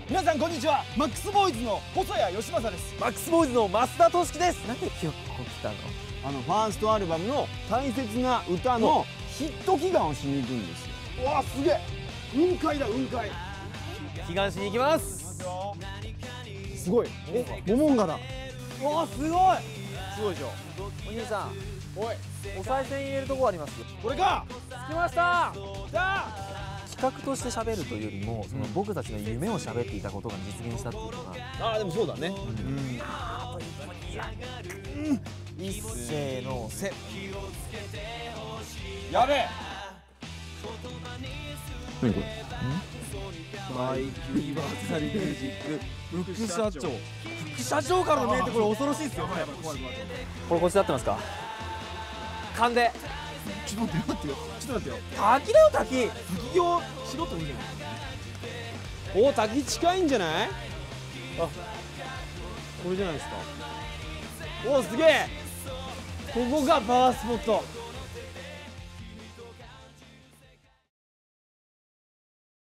皆さんこんにちは。マックスボーイズの細谷義正です。 マックスボーイズの増田俊樹です。なんで今日ここ来たの？ ファーストアルバムの大切な歌のヒット祈願をしに行くんですよ。うわすげえ、雲海だ雲海。 祈願しに行きます。 すごい、モモンガだ。 うわすごい、 すごいでしょ。 お兄さん、 おい、 お賽銭入れるとこあります。 これか。 着きました。 じゃあ企画として喋るというよりも、その僕たちの夢を喋っていたことが実現したっていうのが、 でもそうだね。 一斉のせ。 やべえ。何これ。 マイユニバーサルミュージック副社長。副社長からのメールってこれ恐ろしいですよ。これこっちで合ってますか？勘で。 ちょっと待ってよ。ちょっと待ってよ。 滝だよ滝。 滝行しろっていいんじゃない。お、滝近いんじゃない？あ、これじゃないですか。お、すげえ。ここがパワースポット。